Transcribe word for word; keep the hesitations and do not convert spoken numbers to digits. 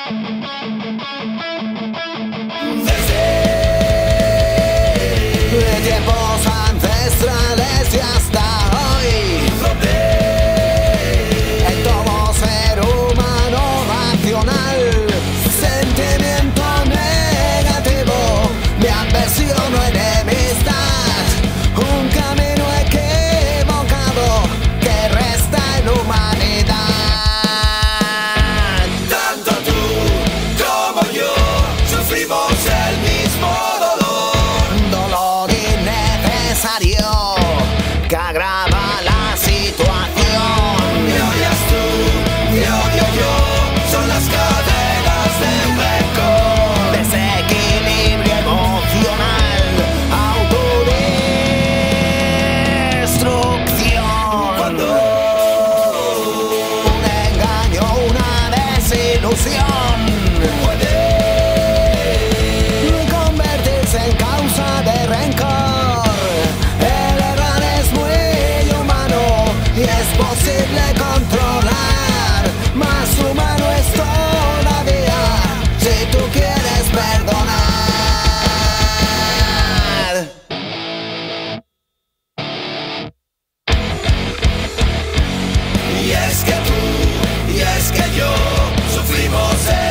Desde tiempos ancestrales y hasta hoy, en todo ser humano racional, sentimiento negativo de aversión o enemistad, un camino equivocado que resta en humanidad. Tanto tú como yo sufrimos el mismo dolor, dolor innecesario que agrava la situación. me odias tú, me odio yo, son las cadenas de un rencor, Desequilibrio emocional, autodestrucción. cuando Un engaño, una desilusión puede convertirse en causa de rencor. El error es muy humano y es posible controlar. Más humano es todavía si tú quieres perdonar. y es que tú y es que yo sufrimos el